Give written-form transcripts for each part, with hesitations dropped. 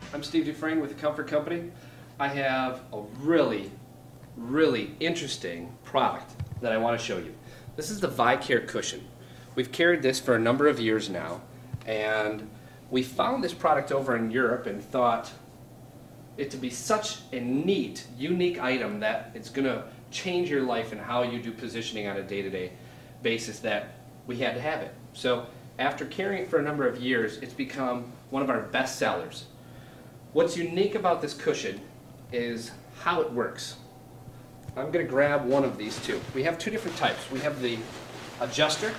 I'm Steve Dufresne with the Comfort Company. I have a really interesting product that I want to show you. This is the Vicare cushion. We've carried this for a number of years now, and we found this product over in Europe and thought it to be such a neat, unique item that it's going to change your life and how you do positioning on a day-to-day basis that we had to have it. So after carrying it for a number of years, it's become one of our best sellers. What's unique about this cushion is how it works. I'm going to grab one of these two. We have two different types. We have the adjuster,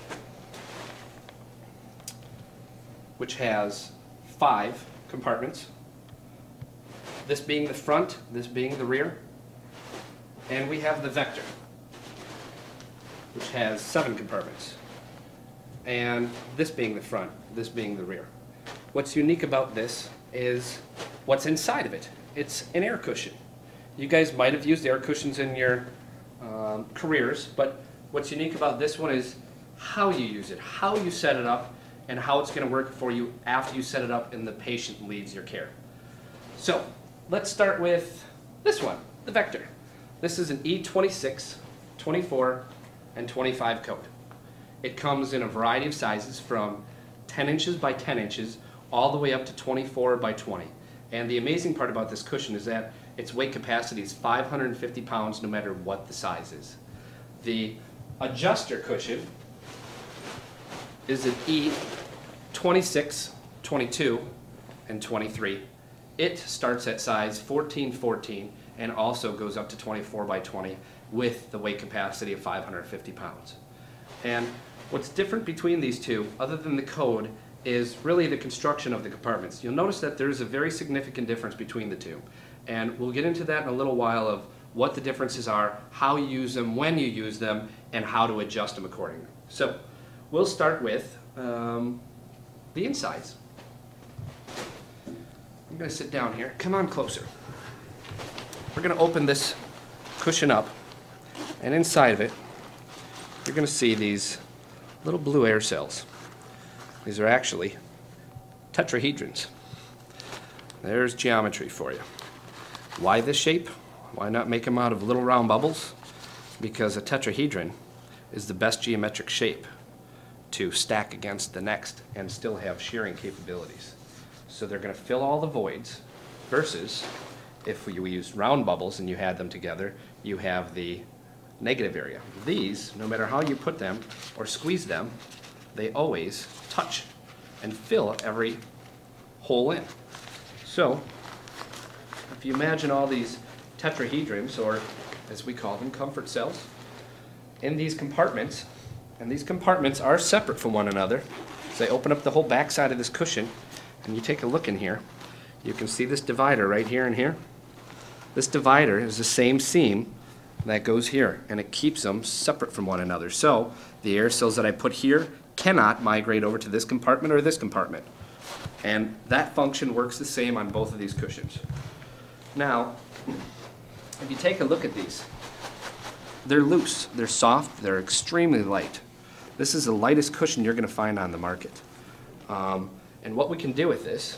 which has 5 compartments. This being the front, this being the rear. And we have the Vector, which has 7 compartments. And this being the front, this being the rear. What's unique about this is what's inside of it. It's an air cushion. You guys might have used air cushions in your careers, but what's unique about this one is how you use it, how you set it up, and how it's going to work for you after you set it up and the patient leaves your care. So let's start with this one, the Vector. This is an E26, 24, and 25 code. It comes in a variety of sizes from 10 inches by 10 inches all the way up to 24 by 20. And the amazing part about this cushion is that its weight capacity is 550 pounds no matter what the size is. The adjuster cushion is an E26, 22, and 23. It starts at size 14-14 and also goes up to 24 by 20 with the weight capacity of 550 pounds. And what's different between these two, other than the code, is really the construction of the compartments. You'll notice that there's a very significant difference between the two. And we'll get into that in a little while of what the differences are, how you use them, when you use them, and how to adjust them accordingly. So we'll start with the insides. I'm going to sit down here. Come on closer. We're going to open this cushion up, and inside of it, you're going to see these little blue air cells. These are actually tetrahedrons. There's geometry for you. Why this shape? Why not make them out of little round bubbles? Because a tetrahedron is the best geometric shape to stack against the next and still have shearing capabilities. So they're going to fill all the voids versus if we used round bubbles and you had them together, you have the negative area. These, no matter how you put them or squeeze them, they always touch and fill every hole in. So if you imagine all these tetrahedrons, or as we call them, comfort cells, in these compartments, and these compartments are separate from one another. So they open up the whole back side of this cushion, and you take a look in here, you can see this divider right here and here. This divider is the same seam that goes here, and it keeps them separate from one another. So the air cells that I put here cannot migrate over to this compartment or this compartment. And that function works the same on both of these cushions. Now, if you take a look at these, they're loose, they're soft, they're extremely light. This is the lightest cushion you're going to find on the market. And what we can do with this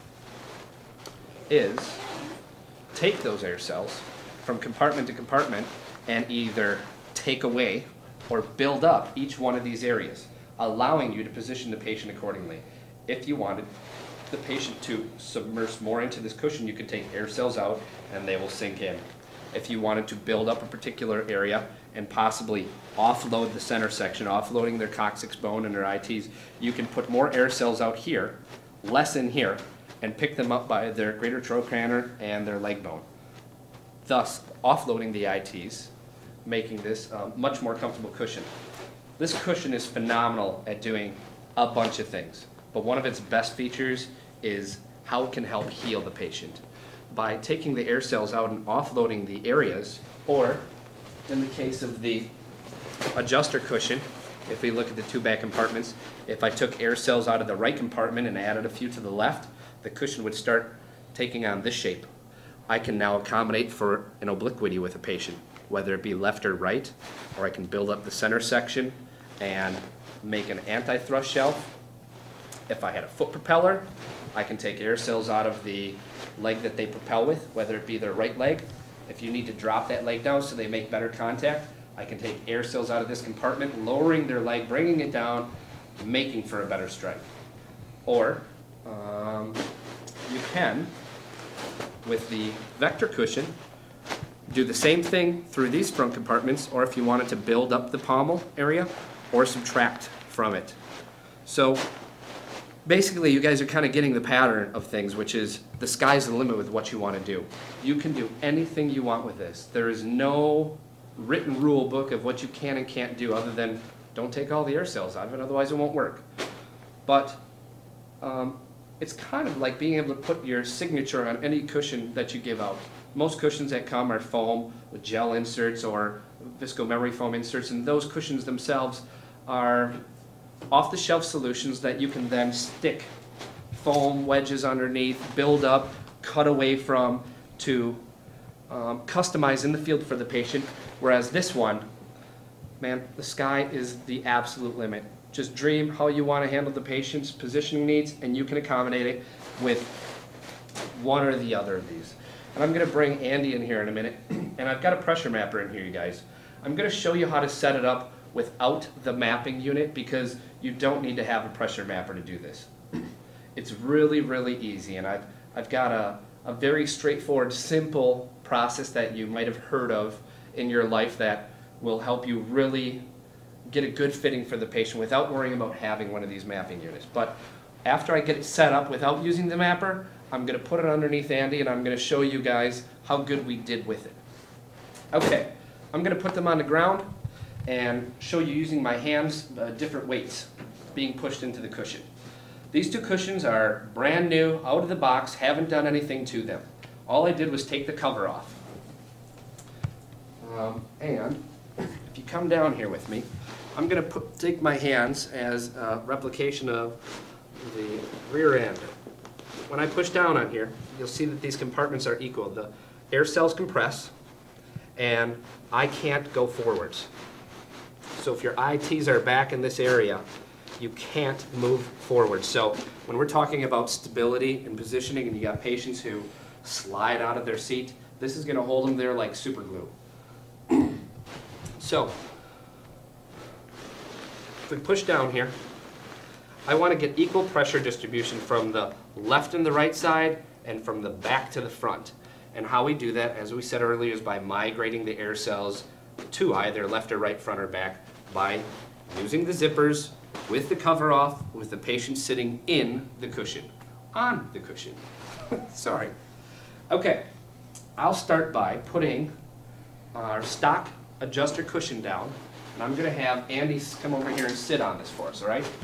is take those air cells from compartment to compartment and either take away or build up each one of these areas, allowing you to position the patient accordingly. If you wanted the patient to submerge more into this cushion, you could take air cells out and they will sink in. If you wanted to build up a particular area and possibly offload the center section, offloading their coccyx bone and their ITs, you can put more air cells out here, less in here, and pick them up by their greater trochanter and their leg bone, thus offloading the ITs, making this a much more comfortable cushion. This cushion is phenomenal at doing a bunch of things, but one of its best features is how it can help heal the patient. By taking the air cells out and offloading the areas, or in the case of the adjuster cushion, if we look at the two back compartments, if I took air cells out of the right compartment and added a few to the left, the cushion would start taking on this shape. I can now accommodate for an obliquity with a patient, whether it be left or right, or I can build up the center section and make an anti-thrust shelf If I had a foot propeller, I can take air cells out of the leg that they propel with, whether it be their right leg. If you need to drop that leg down so they make better contact, I can take air cells out of this compartment, lowering their leg, bringing it down, making for a better strike. Or you can, with the vector cushion, do the same thing through these front compartments, or if you wanted to build up the pommel area or subtract from it. So basically you guys are kind of getting the pattern of things, which is the sky's the limit with what you want to do. You can do anything you want with this. There is no written rule book of what you can and can't do other than don't take all the air cells out of it, otherwise it won't work. But it's kind of like being able to put your signature on any cushion that you give out. Most cushions that come are foam with gel inserts or visco memory foam inserts, and those cushions themselves are off-the-shelf solutions that you can then stick foam wedges underneath, build up, cut away from to customize in the field for the patient. Whereas this one, man, the sky is the absolute limit. Just dream how you want to handle the patient's positioning needs, and you can accommodate it with one or the other of these. And I'm going to bring Andy in here in a minute, and I've got a pressure mapper in here, you guys. I'm going to show you how to set it up without the mapping unit, because you don't need to have a pressure mapper to do this. It's really, really easy, and I've got a very straightforward, simple process that you might have heard of in your life that will help you really get a good fitting for the patient without worrying about having one of these mapping units. But after I get it set up without using the mapper, I'm going to put it underneath Andy, and I'm going to show you guys how good we did with it. Okay, I'm going to put them on the ground and show you using my hands different weights being pushed into the cushion. These two cushions are brand new, out of the box, haven't done anything to them. All I did was take the cover off. And if you come down here with me, I'm going to take my hands as a replication of the rear end. When I push down on here, you'll see that these compartments are equal. The air cells compress, and I can't go forwards. So if your ITs are back in this area, you can't move forward. So when we're talking about stability and positioning, and you got patients who slide out of their seat, this is going to hold them there like super glue. So if we push down here, I want to get equal pressure distribution from the left and the right side and from the back to the front. And how we do that, as we said earlier, is by migrating the air cells to either left or right, front or back, by using the zippers with the cover off, with the patient sitting in the cushion, on the cushion. Sorry. Okay, I'll start by putting our stock adjuster cushion down, and I'm going to have Andy come over here and sit on this for us, all right?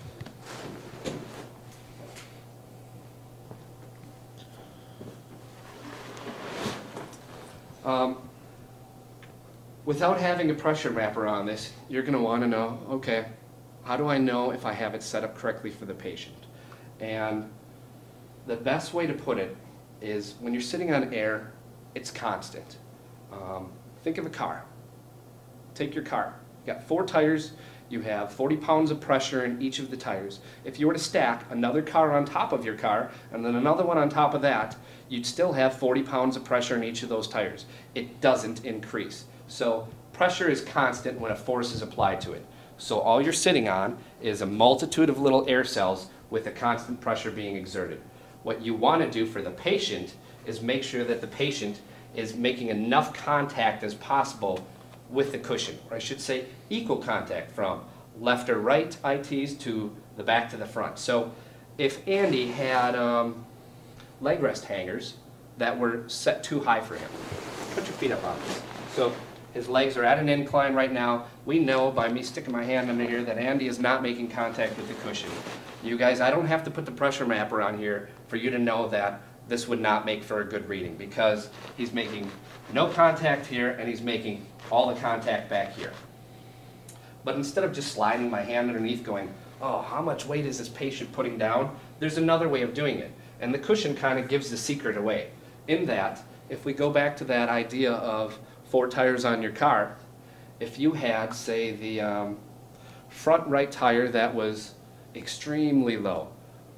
Without having a pressure mapper on this, you're going to want to know, okay, how do I know if I have it set up correctly for the patient? And the best way to put it is when you're sitting on air, it's constant. Think of a car. Take your car. You got 4 tires. You have 40 pounds of pressure in each of the tires. If you were to stack another car on top of your car and then another one on top of that, you'd still have 40 pounds of pressure in each of those tires. It doesn't increase. So pressure is constant when a force is applied to it. So all you're sitting on is a multitude of little air cells with a constant pressure being exerted. What you want to do for the patient is make sure that the patient is making enough contact as possible with the cushion, or I should say equal contact from left or right ITs to the back to the front. So if Andy had leg rest hangers that were set too high for him, put your feet up on this. So his legs are at an incline right now. We know by me sticking my hand under here that Andy is not making contact with the cushion. You guys, I don't have to put the pressure mapper on here for you to know that this would not make for a good reading, because he's making no contact here and he's making all the contact back here. But instead of just sliding my hand underneath going, oh, how much weight is this patient putting down? There's another way of doing it. And the cushion kind of gives the secret away. In that, if we go back to that idea of 4 tires on your car, if you had, say, the front right tire that was extremely low,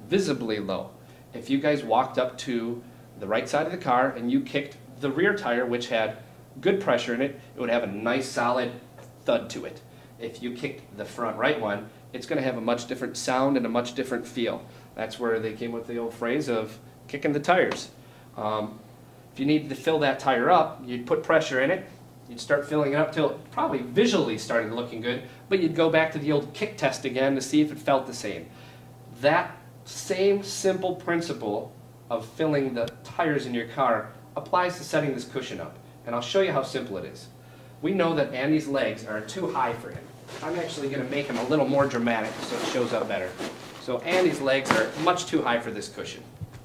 visibly low. If you guys walked up to the right side of the car and you kicked the rear tire, which had good pressure in it, it would have a nice solid thud to it. If you kicked the front right one, it's going to have a much different sound and a much different feel. That's where they came with the old phrase of kicking the tires. If you needed to fill that tire up, you'd put pressure in it. You'd start filling it up till it probably visually started looking good, but you'd go back to the old kick test again to see if it felt the same. That same simple principle of filling the tires in your car applies to setting this cushion up. And I'll show you how simple it is. We know that Andy's legs are too high for him. I'm actually going to make him a little more dramatic so it shows up better. So Andy's legs are much too high for this cushion.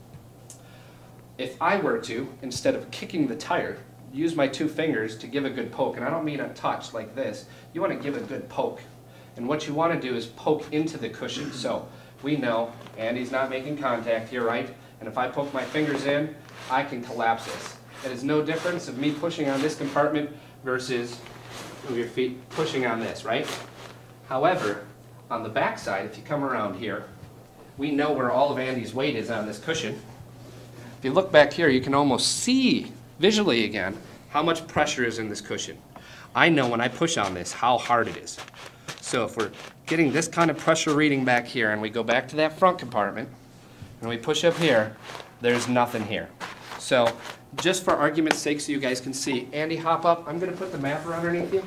If I were to, instead of kicking the tire, use my 2 fingers to give a good poke, and I don't mean a touch like this, you want to give a good poke. And what you want to do is poke into the cushion. So we know Andy's not making contact here, right? And if I poke my fingers in, I can collapse this. It is no difference of me pushing on this compartment versus move your feet pushing on this, right? However, on the back side, if you come around here, we know where all of Andy's weight is on this cushion. If you look back here, you can almost see visually again how much pressure is in this cushion. I know when I push on this how hard it is. So if we're getting this kind of pressure reading back here and we go back to that front compartment and we push up here, there's nothing here. So just for argument's sake so you guys can see, Andy, hop up. I'm going to put the mapper underneath you.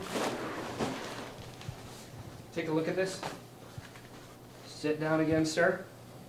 Take a look at this. Sit down again, sir.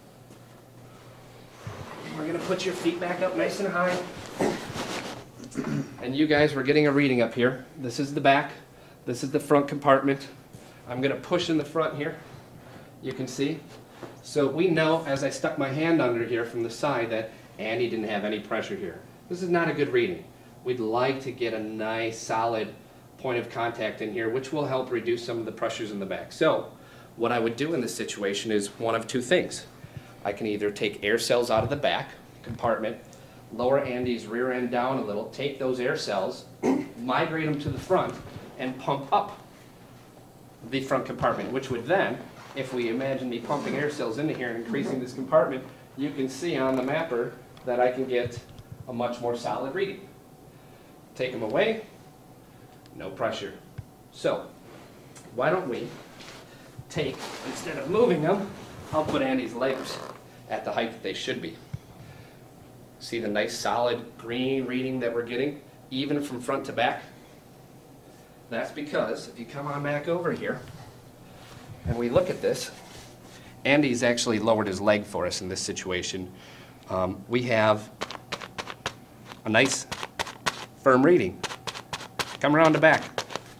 We're going to put your feet back up nice and high. And you guys, we're getting a reading up here. This is the back. This is the front compartment. I'm going to push in the front here. You can see. So we know, as I stuck my hand under here from the side, that Andy didn't have any pressure here. This is not a good reading. We'd like to get a nice, solid point of contact in here, which will help reduce some of the pressures in the back. So what I would do in this situation is one of 2 things. I can either take air cells out of the back compartment, lower Andy's rear end down a little, take those air cells, migrate them to the front, and pump up the front compartment, which would then, if we imagine me pumping air cells into here and increasing this compartment, you can see on the mapper that I can get a much more solid reading. Take them away, no pressure. So, why don't we take, instead of moving them, I'll put Andy's legs at the height that they should be. See the nice solid green reading that we're getting, even from front to back? That's because if you come on back over here and we look at this, Andy's actually lowered his leg for us in this situation. We have a nice firm reading. Come around the back.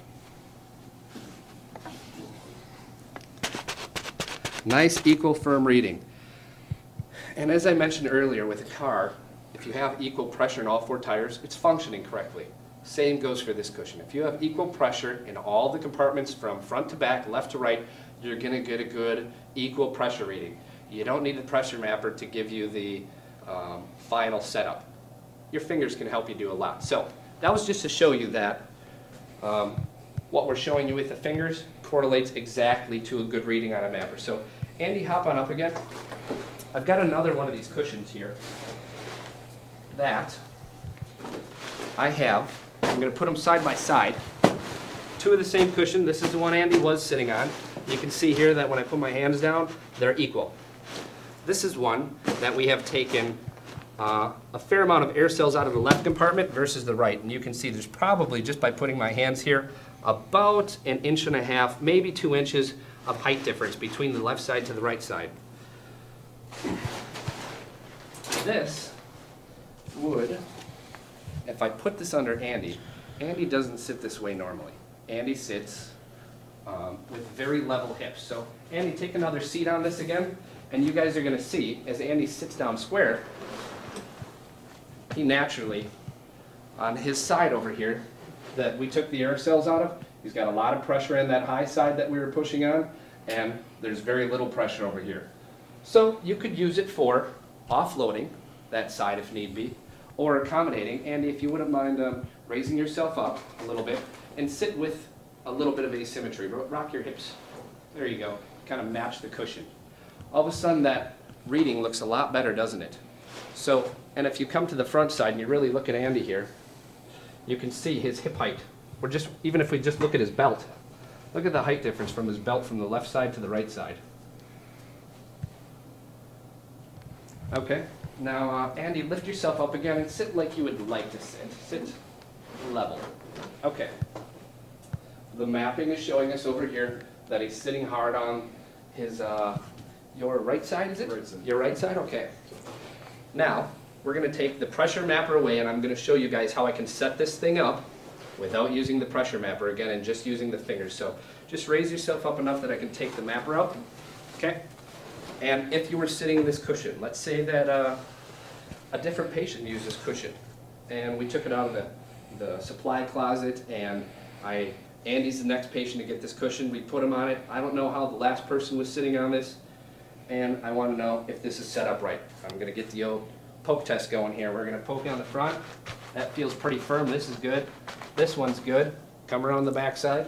Nice, equal, firm reading. And as I mentioned earlier with a car, if you have equal pressure in all 4 tires, it's functioning correctly. Same goes for this cushion. If you have equal pressure in all the compartments from front to back, left to right, you're going to get a good equal pressure reading. You don't need the pressure mapper to give you the final setup. Your fingers can help you do a lot. So that was just to show you that what we're showing you with the fingers correlates exactly to a good reading on a mapper. So Andy, hop on up again. I've got another one of these cushions here that I have. I'm going to put them side by side. 2 of the same cushion. This is the one Andy was sitting on. You can see here that when I put my hands down, they're equal. This is one that we have taken a fair amount of air cells out of the left compartment versus the right. And you can see there's probably, just by putting my hands here, about 1.5 inches, maybe 2 inches of height difference between the left side to the right side. This would, if I put this under Andy, Andy doesn't sit this way normally. Andy sits with very level hips. So Andy, take another seat on this again, and you guys are going to see, as Andy sits down square, he naturally, on his side over here, that we took the air cells out of, he's got a lot of pressure in that high side that we were pushing on, and there's very little pressure over here. So you could use it for offloading that side if need be, or accommodating. Andy, if you wouldn't mind raising yourself up a little bit and sit with a little bit of asymmetry. Rock your hips. There you go. Kind of match the cushion. All of a sudden that reading looks a lot better, doesn't it? So, and if you come to the front side and you really look at Andy here, you can see his hip height. Even if we just look at his belt, look at the height difference from his belt from the left side to the right side. Okay, now Andy, lift yourself up again and sit like you would like to sit. Sit level. Okay. The mapping is showing us over here that he's sitting hard on his, your right side, is it? Right side. Your right side? Okay. Now, we're going to take the pressure mapper away, and I'm going to show you guys how I can set this thing up without using the pressure mapper again and just using the fingers. So just raise yourself up enough that I can take the mapper out. Okay? And if you were sitting in this cushion, let's say that a different patient used this cushion, and we took it out of the supply closet, and Andy's the next patient to get this cushion. We put him on it. I don't know how the last person was sitting on this, and I want to know if this is set up right. I'm going to get the old poke test going here. We're going to poke on the front. That feels pretty firm. This is good. This one's good. Come around the back side.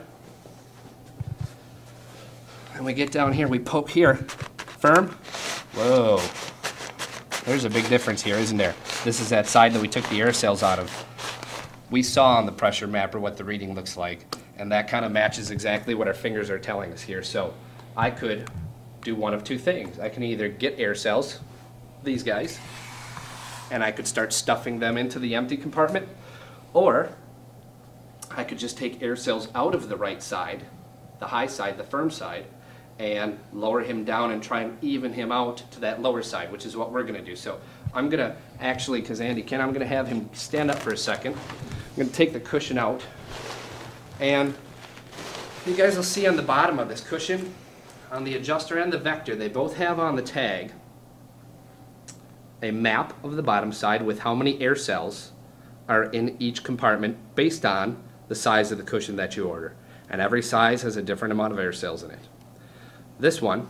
And we get down here. We poke here. Firm. Whoa. There's a big difference here, isn't there? This is that side that we took the air cells out of. We saw on the pressure mapper what the reading looks like, and that kind of matches exactly what our fingers are telling us here. So I could do one of two things. I can either get air cells, these guys, and I could start stuffing them into the empty compartment, or I could just take air cells out of the right side, the high side, the firm side, and lower him down and try and even him out to that lower side, which is what we're going to do. So I'm going to actually, because Andy can, I'm going to have him stand up for a second. I'm going to take the cushion out, and you guys will see on the bottom of this cushion, on the adjuster and the vector, they both have on the tag a map of the bottom side with how many air cells are in each compartment based on the size of the cushion that you order. And every size has a different amount of air cells in it. This one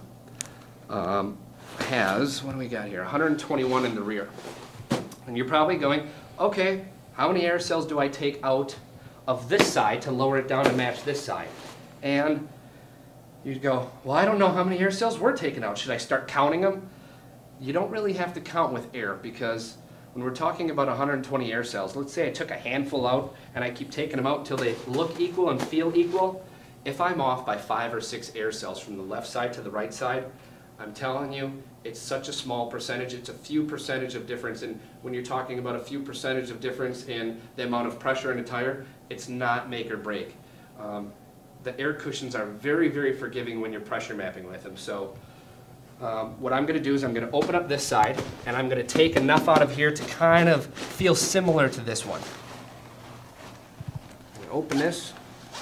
has, what do we got here, 121 in the rear. And you're probably going, okay, how many air cells do I take out of this side to lower it down to match this side? And you'd go, well, I don't know how many air cells we're taking out. Should I start counting them? You don't really have to count with air, because when we're talking about 120 air cells, let's say I took a handful out and I keep taking them out until they look equal and feel equal. If I'm off by 5 or 6 air cells from the left side to the right side, I'm telling you, it's such a small percentage. It's a few percentage of difference. And when you're talking about a few percentage of difference in the amount of pressure in a tire, it's not make or break. The air cushions are very, very forgiving when you're pressure mapping with them. So what I'm going to do is I'm going to open up this side, and I'm going to take enough out of here to kind of feel similar to this one. I'm going to open this,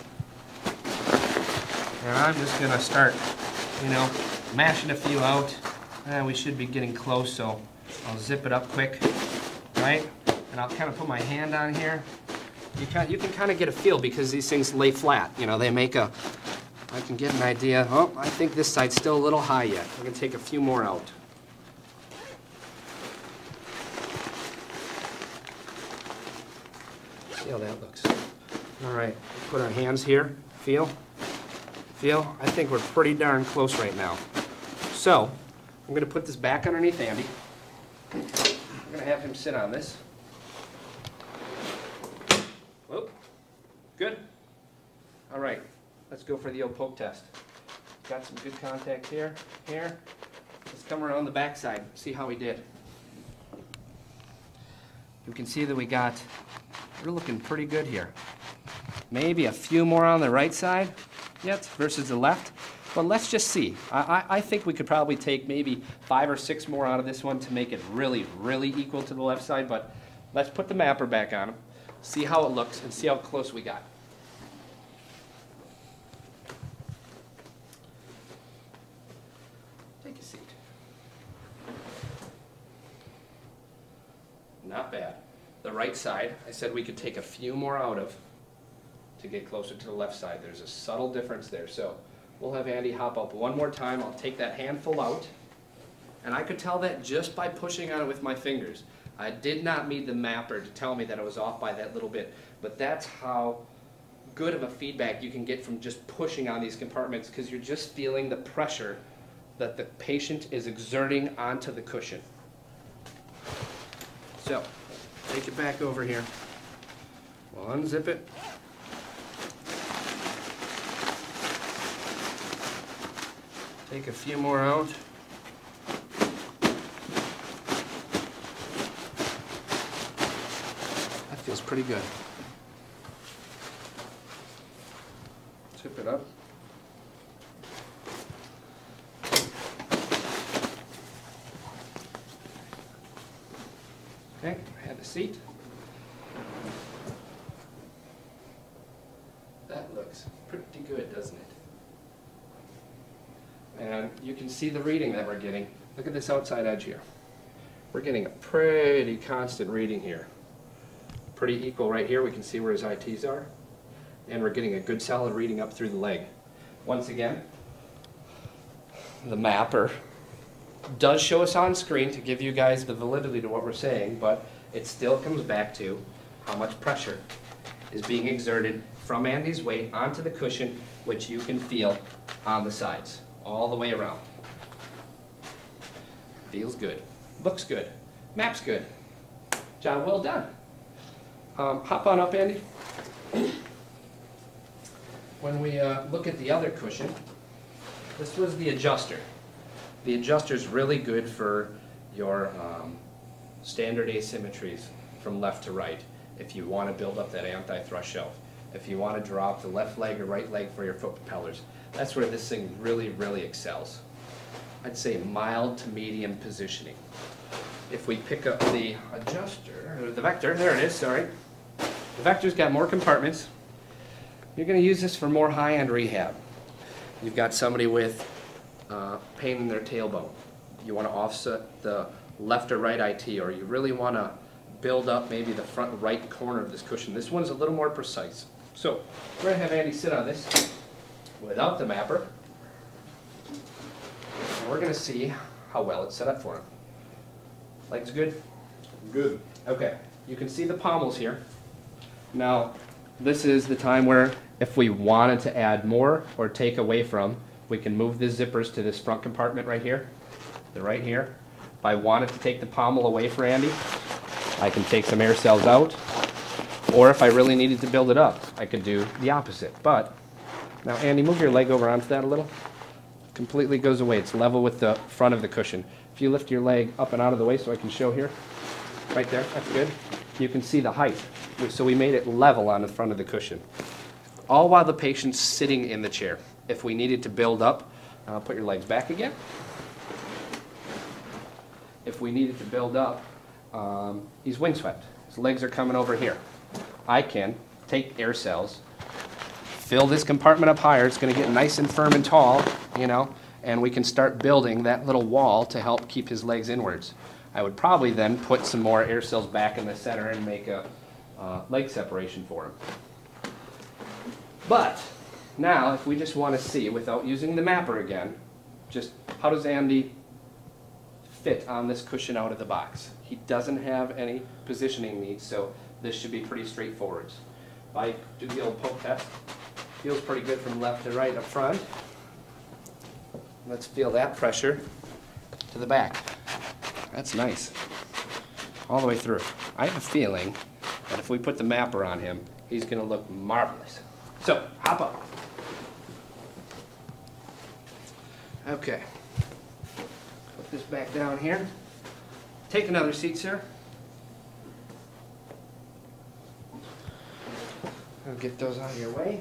and I'm just going to start, mashing a few out. We should be getting close, so I'll zip it up quick, right? And I'll kind of put my hand on here. You can kind of get a feel because these things lay flat. They make I can get an idea. Oh, I think this side's still a little high yet. I'm going to take a few more out. See how that looks. All right, put our hands here. Feel? Feel? I think we're pretty darn close right now. So, I'm going to put this back underneath Andy. I'm going to have him sit on this. Whoop. Good. All right. Let's go for the old poke test. Got some good contact here, here. Let's come around the back side, see how we did. You can see that we're looking pretty good here. Maybe a few more on the right side yet versus the left, but let's just see. I think we could probably take maybe 5 or 6 more out of this one to make it really, really equal to the left side, but let's put the mapper back on him, see how it looks, and see how close we got. Take a seat. Not bad. The right side, I said we could take a few more out of to get closer to the left side. There's a subtle difference there. So we'll have Andy hop up one more time. I'll take that handful out. And I could tell that just by pushing on it with my fingers. I did not need the mapper to tell me that I was off by that little bit. But that's how good of a feedback you can get from just pushing on these compartments, because you're just feeling the pressure that the patient is exerting onto the cushion. So, take it back over here. We'll unzip it. Take a few more out. That feels pretty good. Zip it up. Okay, have a seat. That looks pretty good, doesn't it? And you can see the reading that we're getting. Look at this outside edge here. We're getting a pretty constant reading here. Pretty equal right here. We can see where his ITs are. And we're getting a good solid reading up through the leg. Once again, the mapper does show us on screen to give you guys the validity to what we're saying, but it still comes back to how much pressure is being exerted from Andy's weight onto the cushion, which you can feel on the sides, all the way around. Feels good, looks good, maps good. Job well done. Hop on up, Andy. When we look at the other cushion, this was the adjuster. The adjuster is really good for your standard asymmetries from left to right if you want to build up that anti-thrust shelf. If you want to drop the left leg or right leg for your foot propellers. That's where this thing really, really excels. I'd say mild to medium positioning. If we pick up the adjuster, or the Vector, there it is, sorry. The Vector's got more compartments. You're going to use this for more high-end rehab. You've got somebody with pain in their tailbone. You want to offset the left or right IT, or you really want to build up maybe the front right corner of this cushion. This one's a little more precise. So we're going to have Andy sit on this without the mapper. And we're going to see how well it's set up for him. Legs good? Good. Okay. You can see the pommels here. Now, this is the time where if we wanted to add more or take away from, we can move the zippers to this front compartment right here. They're right here. If I wanted to take the pommel away for Andy, I can take some air cells out. Or if I really needed to build it up, I could do the opposite. But, now Andy, move your leg over onto that a little. Completely goes away. It's level with the front of the cushion. If you lift your leg up and out of the way so I can show here, right there, that's good. You can see the height. So we made it level on the front of the cushion. All while the patient's sitting in the chair. If we needed to build up, put your legs back again. If we needed to build up, he's windswept. His legs are coming over here. I can take air cells, fill this compartment up higher. It's going to get nice and firm and tall, you know, and we can start building that little wall to help keep his legs inwards. I would probably then put some more air cells back in the center and make a leg separation for him. But now, if we just want to see, without using the mapper again, just how does Andy fit on this cushion out of the box? He doesn't have any positioning needs, so this should be pretty straightforward. If I do the old poke test, feels pretty good from left to right up front. Let's feel that pressure to the back. That's nice. All the way through. I have a feeling that if we put the mapper on him, he's going to look marvelous. So, hop up. Okay. Put this back down here. Take another seat, sir. I'll get those out of your way.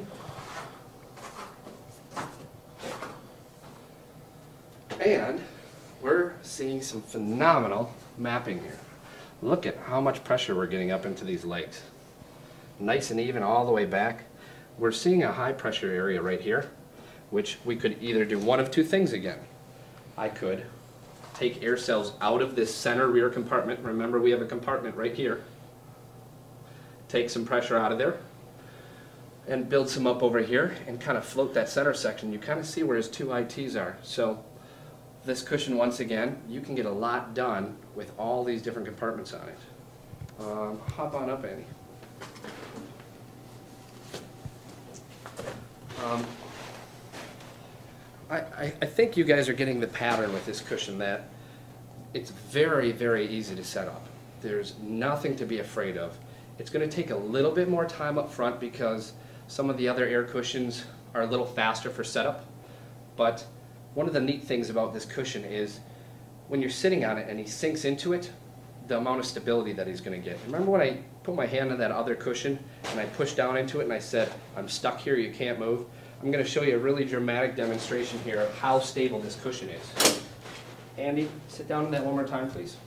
And we're seeing some phenomenal mapping here. Look at how much pressure we're getting up into these legs. Nice and even all the way back. We're seeing a high pressure area right here, which we could either do one of two things again. I could take air cells out of this center rear compartment. Remember, we have a compartment right here. Take some pressure out of there and build some up over here and kind of float that center section. You kind of see where his two ITs are. So this cushion, once again, you can get a lot done with all these different compartments on it. Hop on up, Andy. I think you guys are getting the pattern with this cushion, that it's very, very easy to set up. There's nothing to be afraid of. It's going to take a little bit more time up front because some of the other air cushions are a little faster for setup. But one of the neat things about this cushion is when you're sitting on it and he sinks into it, the amount of stability that he's going to get. Remember when I put my hand on that other cushion and I pushed down into it and I said, I'm stuck here, you can't move? I'm going to show you a really dramatic demonstration here of how stable this cushion is. Andy, sit down on that one more time, please.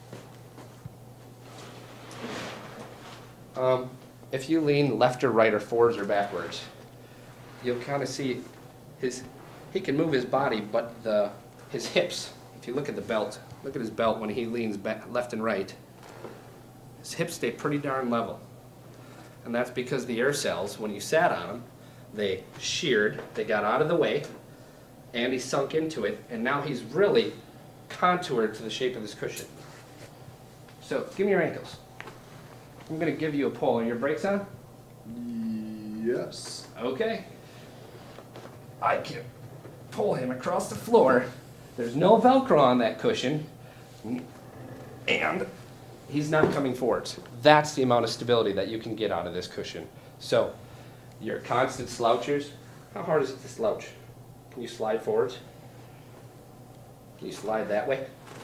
If you lean left or right or forwards or backwards, you'll kind of see he can move his body, but his hips, if you look at the belt, look at his belt when he leans back, left and right, his hips stay pretty darn level. And that's because the air cells, when you sat on them, they sheared, they got out of the way, and he sunk into it, and now he's really contoured to the shape of this cushion. So, give me your ankles. I'm going to give you a pull. Are your brakes on? Yes. Okay. I can pull him across the floor. There's no Velcro on that cushion, and he's not coming forwards. That's the amount of stability that you can get out of this cushion. So, your constant slouchers, how hard is it to slouch? Can you slide forwards? Can you slide that way?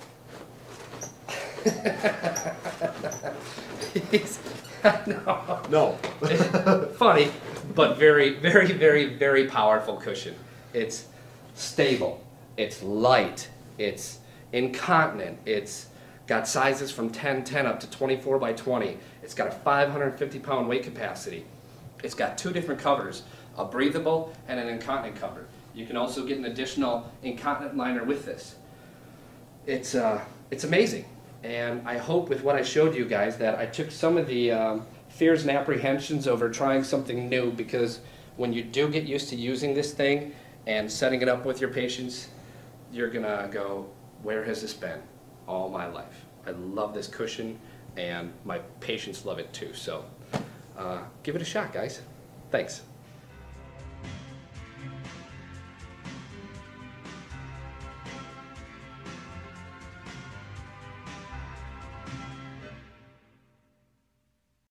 No. Funny, but very, very, very, very powerful cushion. It's stable, it's light, it's incontinent, it's got sizes from 10 up to 24 by 20. It's got a 550-pound weight capacity. It's got two different covers, a breathable and an incontinent cover. You can also get an additional incontinent liner with this. It's amazing. And I hope with what I showed you guys that I took some of the fears and apprehensions over trying something new, because when you do get used to using this thing and setting it up with your patients, you're gonna go, where has this been all my life? I love this cushion and my patients love it too. So give it a shot, guys. Thanks.